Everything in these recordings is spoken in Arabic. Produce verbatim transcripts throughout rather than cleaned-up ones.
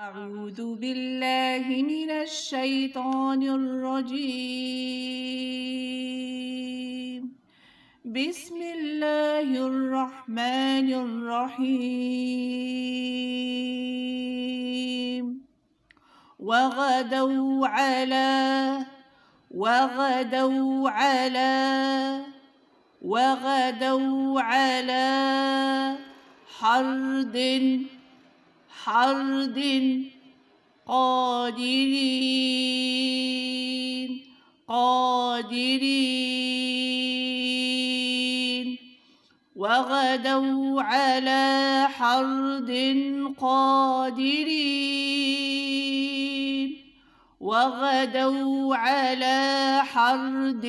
أعوذ بالله من الشيطان الرجيم. بسم الله الرحمن الرحيم. وغدوا على وغدوا على وغدوا على حرد حرد قادرين قادرين وغدوا على حرد قادرين وغدوا على حرد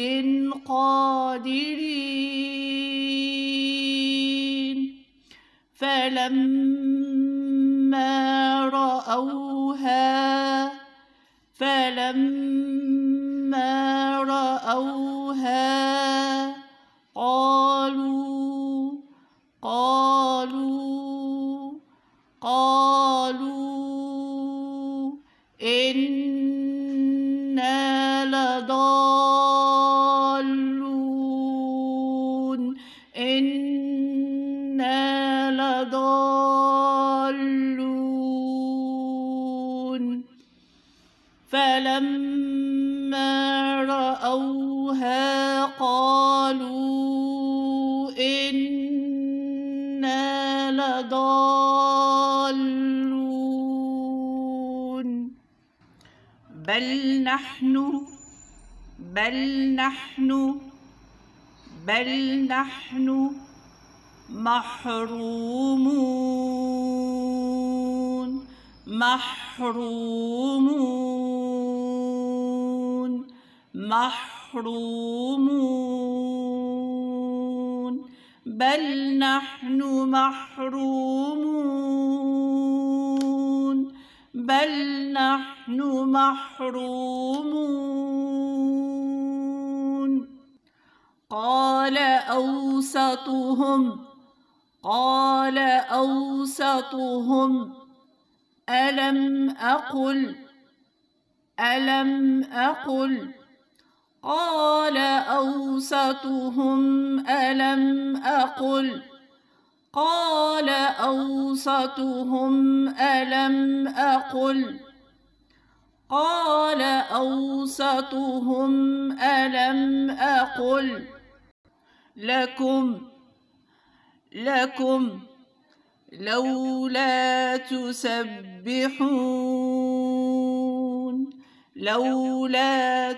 قادرين فلما رأوها فلما رأوها قالوا قالوا قالوا إنا لضالون إنا لضالون فلما رأوها قالوا إنا لضالون بل نحن بل نحن بل نحن محرومون محرومون محرومون بل نحن محرومون بل نحن محرومون قال أوسطهم قال أوسطهم ألم أقل ألم أقل قال أوسطهم ألم أقل قال أوسطهم ألم أقل قال أوسطهم ألم أقل لكم لكم لولا تسبحون لولا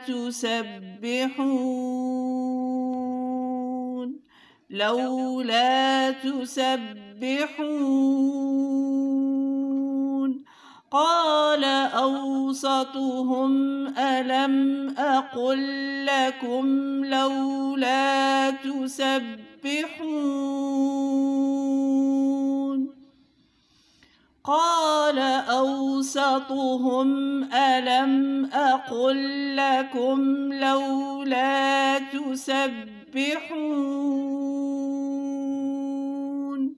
تسبحون لولا تسبحون قال أوسطهم ألم أقل لكم لولا تسبحون قال أوسطهم ألم أقل لكم لولا تسبحون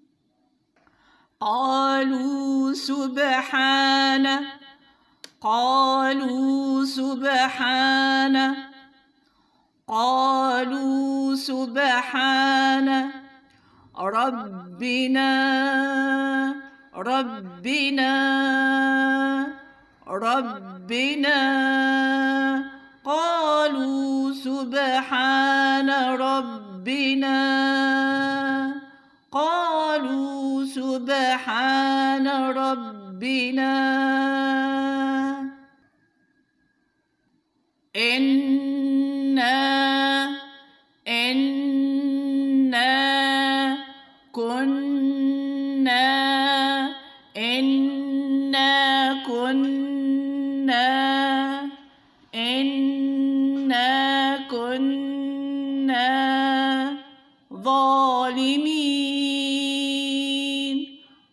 قالوا سبحانه قالوا سبحانه قالوا سبحانه ربنا ربنا ربنا قالوا سبحان ربنا قالوا سبحان ربنا إنا إنا كنا إنا كنا إنا كنا ظالمين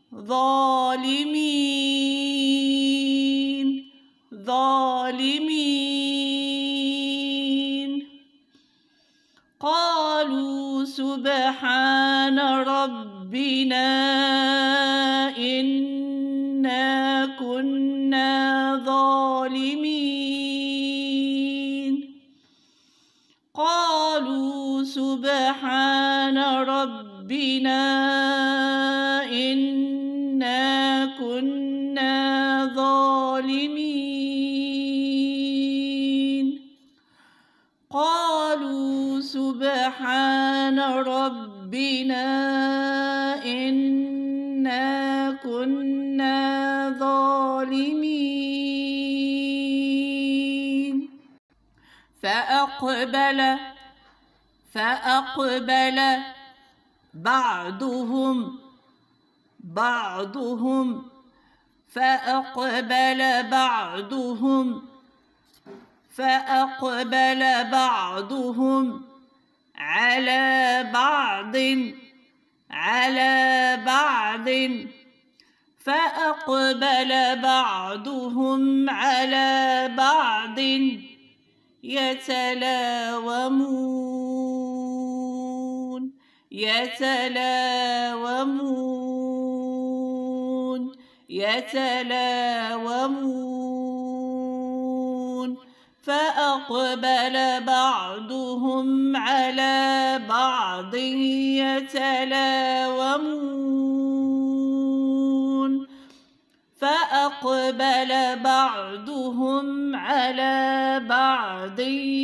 ظالمين ظالمين قالوا سبحان ربنا إنا كنا كنا ظالمين قالوا سبحان ربنا إنا كنا ظالمين قالوا سبحان ربنا إنا كنا ظالمين فأقبل فأقبل بعضهم بعضهم فأقبل بعضهم فأقبل بعضهم على بعض على بعض فأقبل بعضهم على بعض يتلاومون يتلاومون يتلاومون فأقبل بعضهم على بعض يتلاومون فأقبل بعضهم على بعض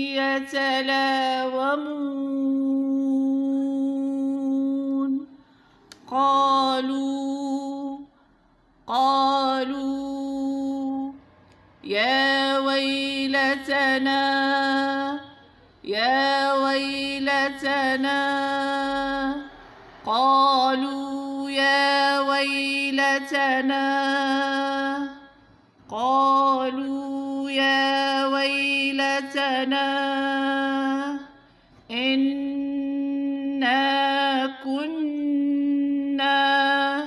يتلاومون قالوا قالوا يا ويلتنا يا ويلتنا قالوا يا ويلتنا قالوا يا ويلتنا إنا كنا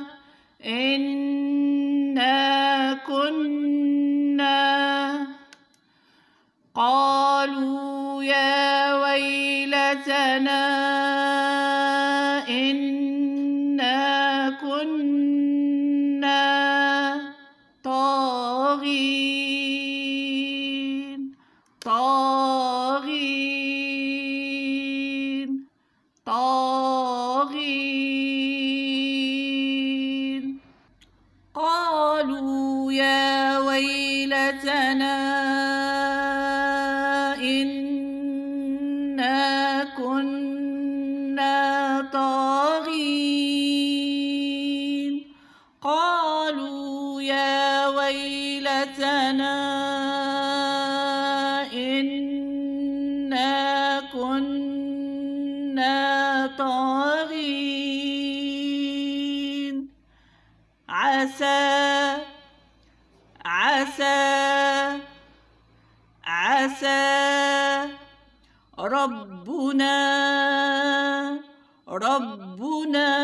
إنا كنا قالوا يا ويلتنا إنا كنا طاغين طاغين طاغين قالوا يا ويلتنا إنا كنا طاغين قالوا يا ويلتنا إنا كنا طاغين عسى عسى عسى ربنا ربنا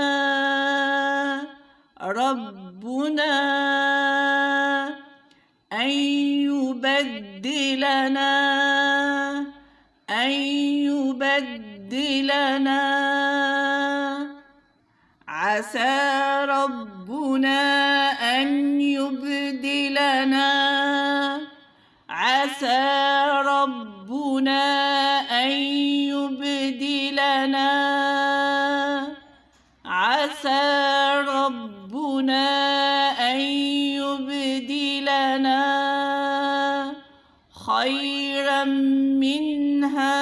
ربنا أن يبدلنا أن يبدلنا عسى ربنا أن يبدلنا عسى ربنا أن يبدلنا عسى ربنا أن يبدلنا خيرا منها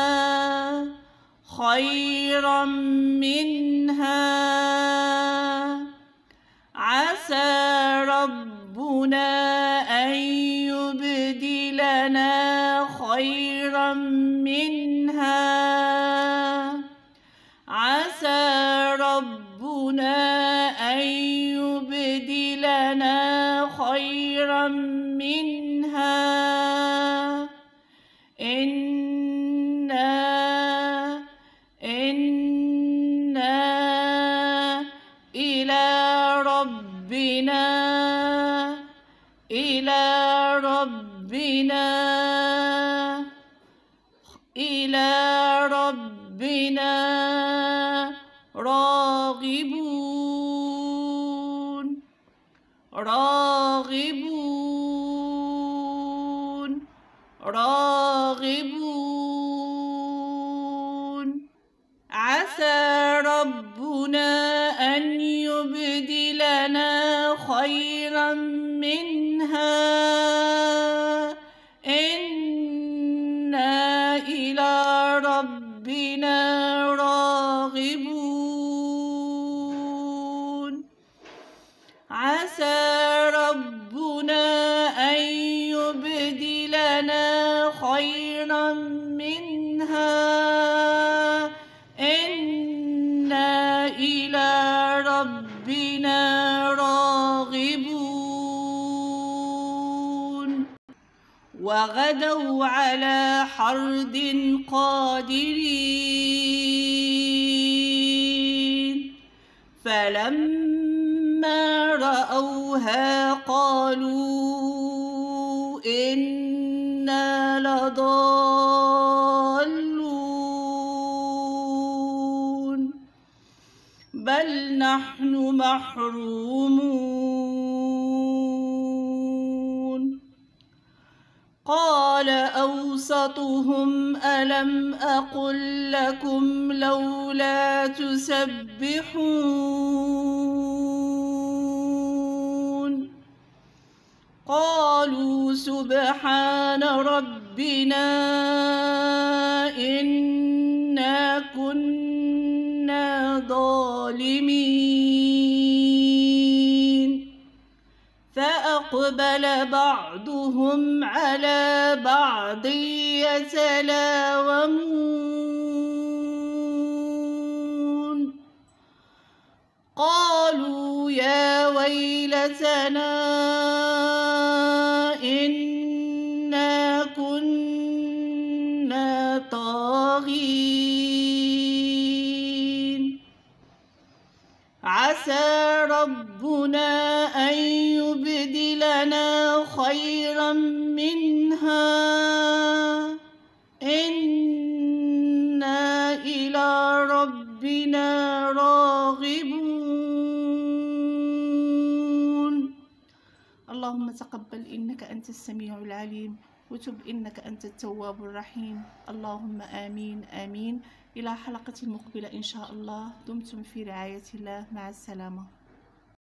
خيرا منها عسى ربنا أن يبدلنا خيرا منها عسى ربنا أن يبدلنا خيرا منها إنا إنا إلى ربنا إلى ربنا إلى ربنا راغبون راغبون راغبون عسى ربنا أن يبدلنا خيرا منها إنا إلى ربنا راغبون عسى ربنا أن يبدلنا خيرا منها إنا إلى ربنا راغبون وغدوا على حرد قادرين فلما رأوها قالوا إنا لضالون بل نحن محرومون قال أوسطهم ألم أقل لكم لولا تسبحون قالوا سبحان ربنا إنا كنا ظالمين فأقبل بعضهم على بعض يتلاومون قالوا يا ويلتنا إنا كنا طاغين عسى ربنا أن يبدلنا خيرا منها إنا إلى ربنا راغبون اللهم تقبل إنك أنت السميع العليم وتب إنك أنت التواب الرحيم اللهم آمين آمين إلى حلقة مقبلة إن شاء الله دمتم في رعاية الله مع السلامة.